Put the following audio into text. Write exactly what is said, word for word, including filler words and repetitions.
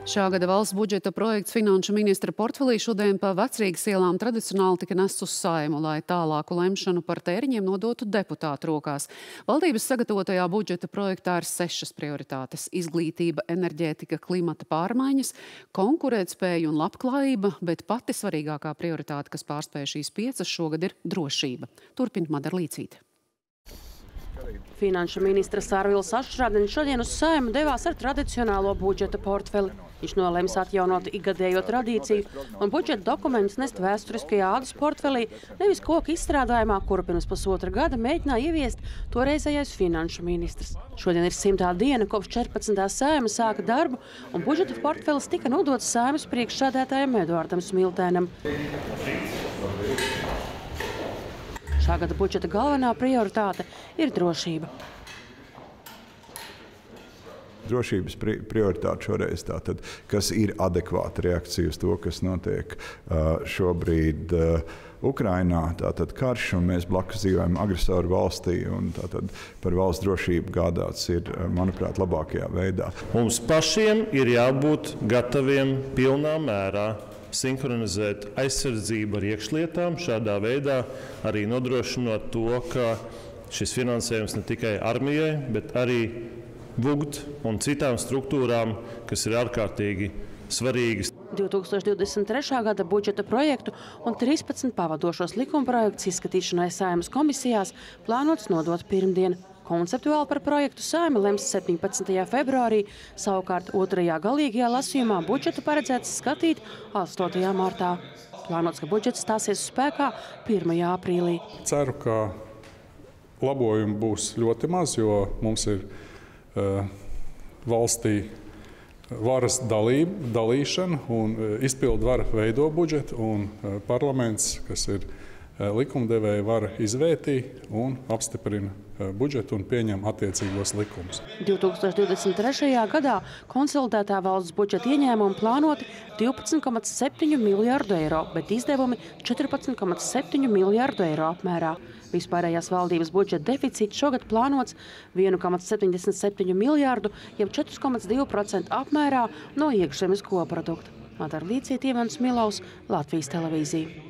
Šā gada valsts budžeta projekts finanšu ministra portfelī šodien pa Vecrīgas ielām tradicionāli tika nests uz Saimu, lai tālāku lemšanu par tēriņiem nodotu deputātu rokās. Valdības sagatavotajā budžeta projektā ir sešas prioritātes – izglītība, enerģētika, klimata pārmaiņas, konkurētspēja un labklājība, bet pati svarīgākā prioritāte, kas pārspēja šīs piecas, šogad ir drošība. Turpina Madara Līcīte. Finanšu ministra Arvils Ašrādens šodien uz Saimu devās ar tradicionālo budžeta portfeli. Viņš nolēmis atjaunot ikgadējo tradīciju un budžeta dokumentus nest vēsturiskajā ādus portfelī, nevis koku izstrādājumā, kuru pirms pusotra gada mēģināja ieviest toreizējais finanšu ministrs. Šodien ir simtā diena, kopš četrpadsmitā Saima sāka darbu, un budžeta portfelis tika nodots Saimas priekšsēdētājam Eduardam Smiltēnam. Šā gada budžeta galvenā prioritāte ir drošība. Drošības prioritāte šoreiz tātad, kas ir adekvāta reakcija uz to, kas notiek šobrīd Ukrainā, tātad karš, un mēs blakus dzīvojam agresoru valstī, un tātad par valsts drošību gādāts ir, manuprāt, labākajā veidā. Mums pašiem ir jābūt gataviem pilnā mērā sinhronizēt aizsardzību ar iekšlietām, šādā veidā arī nodrošinot to, ka šis finansējums ne tikai armijai, bet arī vugt un citām struktūrām, kas ir ārkārtīgi svarīgas. divi tūkstoši divdesmit trešā gada budžeta projektu un trīspadsmit pavadošos likumprojektus izskatīšanai Saimas komisijās plānots nodot pirmdien. Konceptuāli par projektu Saima lems septiņpadsmitajā februārī, savukārt otrajā galīgajā lasījumā budžetu paredzēts skatīt astotajā martā. Plānots, ka budžets stāsies spēkā pirmajā aprīlī. Ceru, ka labojumi būs ļoti maz, jo mums ir uh, valstī varas dalība, dalīšana un uh, izpildu vara veido budžetu, un uh, parlaments, kas ir uh, likumdevēja, vara izvērtī un apstiprina budžetu un pieņem attiecīgos likumus. divi tūkstoši divdesmit trešajā gadā konsolidētā valsts budžeta ieņēmumi plānoti divpadsmit komats septiņi miljārdu eiro, bet izdevumi četrpadsmit komats septiņi miljārdu eiro apmērā. Vispārējās valdības budžeta deficīts šogad plānots viens komats septiņdesmit septiņi miljārdu, jeb četri komats divi procenti apmērā no iekšzemes koprodukta. Madara Līcīte, Ivans Milaus, Latvijas televīzija.